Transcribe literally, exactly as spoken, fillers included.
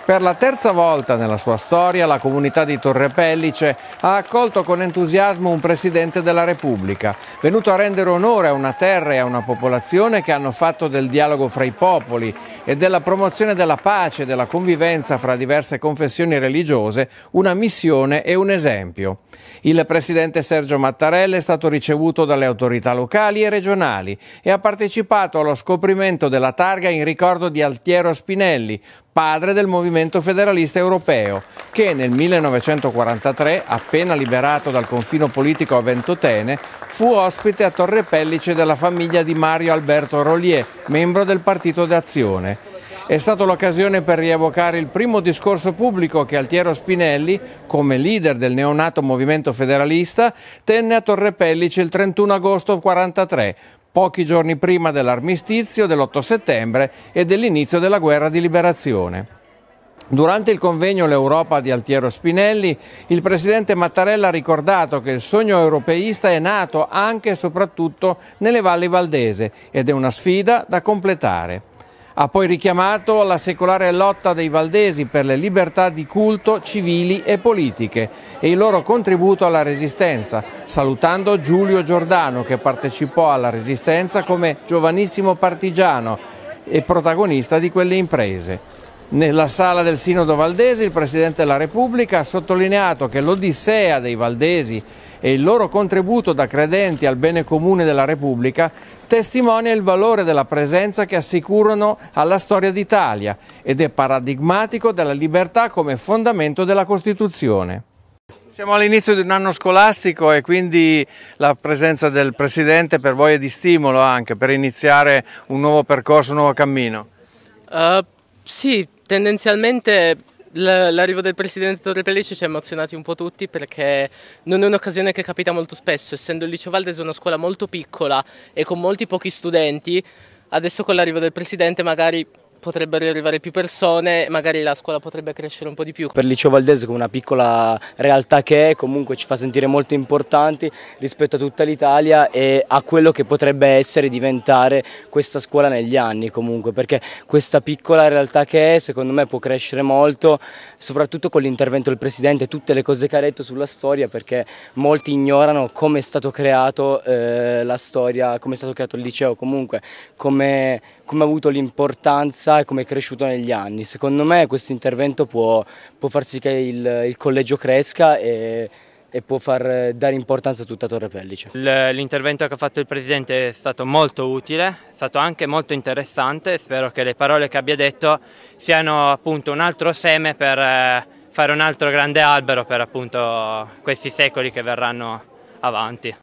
Per la terza volta nella sua storia la comunità di Torre Pellice ha accolto con entusiasmo un Presidente della Repubblica, venuto a rendere onore a una terra e a una popolazione che hanno fatto del dialogo fra i popoli e della promozione della pace e della convivenza fra diverse confessioni religiose una missione e un esempio. Il Presidente Sergio Mattarella è stato ricevuto dalle autorità locali e regionali e ha partecipato allo scoprimento della targa in ricordo di Altiero Spinelli, padre del movimento federalista europeo, che nel millenovecentoquarantatré, appena liberato dal confino politico a Ventotene, fu ospite a Torre Pellice della famiglia di Mario Alberto Rollier, membro del Partito d'Azione. È stata l'occasione per rievocare il primo discorso pubblico che Altiero Spinelli, come leader del neonato movimento federalista, tenne a Torre Pellice il trentuno agosto millenovecentoquarantatré, pochi giorni prima dell'armistizio dell'otto settembre e dell'inizio della guerra di liberazione. Durante il convegno L'Europa di Altiero Spinelli, il presidente Mattarella ha ricordato che il sogno europeista è nato anche e soprattutto nelle valli valdese ed è una sfida da completare. Ha poi richiamato la secolare lotta dei valdesi per le libertà di culto, civili e politiche e il loro contributo alla resistenza, salutando Giulio Giordano che partecipò alla resistenza come giovanissimo partigiano e protagonista di quelle imprese. Nella sala del Sinodo Valdese il Presidente della Repubblica ha sottolineato che l'odissea dei valdesi e il loro contributo da credenti al bene comune della Repubblica testimonia il valore della presenza che assicurano alla storia d'Italia ed è paradigmatico della libertà come fondamento della Costituzione. Siamo all'inizio di un anno scolastico e quindi la presenza del Presidente per voi è di stimolo anche per iniziare un nuovo percorso, un nuovo cammino? Uh, sì, tendenzialmente l'arrivo del Presidente Torre Pellice ci ha emozionati un po' tutti perché non è un'occasione che capita molto spesso, essendo il Liceo Valdese una scuola molto piccola e con molti pochi studenti, adesso con l'arrivo del Presidente magari potrebbero arrivare più persone, magari la scuola potrebbe crescere un po' di più. Per il Liceo Valdese, come una piccola realtà che è, comunque ci fa sentire molto importanti rispetto a tutta l'Italia e a quello che potrebbe essere diventare questa scuola negli anni comunque, perché questa piccola realtà che è, secondo me può crescere molto, soprattutto con l'intervento del Presidente, tutte le cose che ha detto sulla storia, perché molti ignorano come è stato creato eh, la storia, come è stato creato il liceo, comunque come, come ha avuto l'importanza e come è cresciuto negli anni. Secondo me questo intervento può, può far sì che il, il collegio cresca e, e può far dare importanza a tutta Torre Pellice. L'intervento che ha fatto il Presidente è stato molto utile, è stato anche molto interessante, spero che le parole che abbia detto siano appunto un altro seme per fare un altro grande albero per appunto questi secoli che verranno avanti.